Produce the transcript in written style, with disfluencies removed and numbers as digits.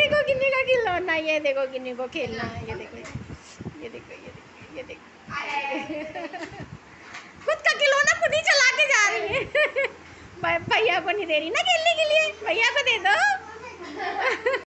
देखो किन्नी का खिलौना, ये देखो किन्नी को खेलना है, ये देखो ये देखो ये देखो ये देखो खुद का खिलौना खुद ही चला के जा रही है। भैया को नहीं दे रही ना खेलने के लिए, भैया को दे दो।